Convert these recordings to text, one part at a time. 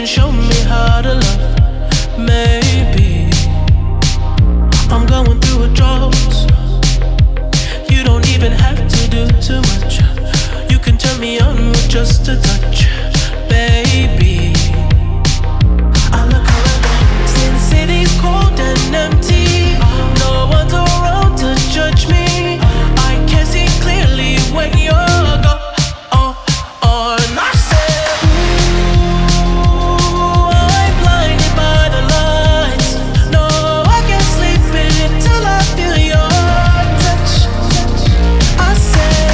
show me how to love. Maybe I'm going through a drought. You don't even have to do too much. You can turn me on with just a touch, baby. I look around, see the city's cold and empty. No one's around to judge me. I can see clearly when you're gone. And I said, ooh, I'm blinded by the lights. No, I can't sleep until I feel your touch. I said,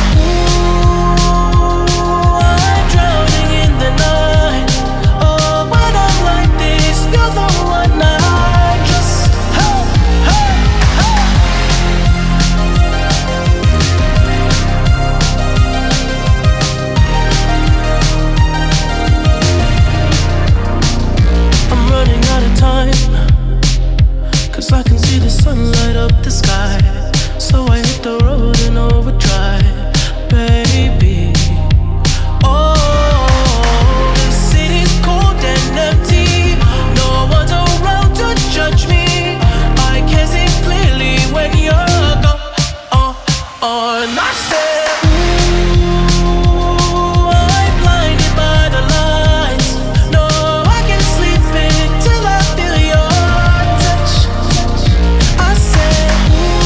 ooh, I'm drowning in the night. Oh, when I'm like this, you're the one I just, hey, hey, hey. I'm running out of time, 'cause I can see the sun light up the sky. So I hit the road in overdrive, baby. Oh, the city's cold and empty. No one's around to judge me. I can see clearly when you're gone. And I said, ooh, I'm blinded by the lights. No, I can't sleep until I feel your touch. I said,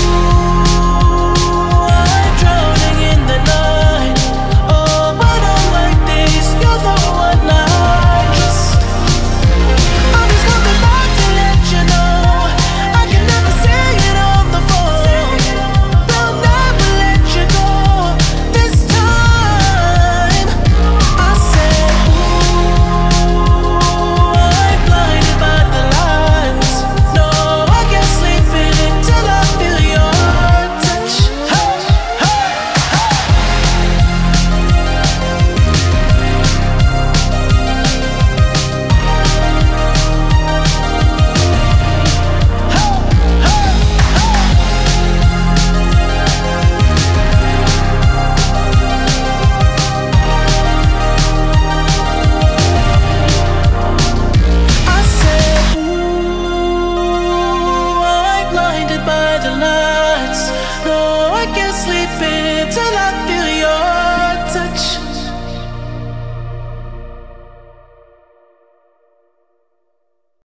ooh, I'm drowning in the night. Oh, when I'm like this, you're the one I just, I'm just coming back to let you know. I can never say it on the phone. They'll never let you go this time. I said, ooh, I'm blinded by the lights. No, I can't sleep until I feel your touch. Hey, hey, I said, ooh, I'm blinded by the lights. No, I can't sleep until I feel